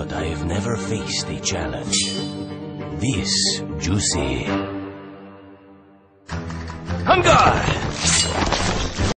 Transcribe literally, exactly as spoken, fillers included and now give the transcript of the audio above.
but I have never faced a challenge this juicy. On guard!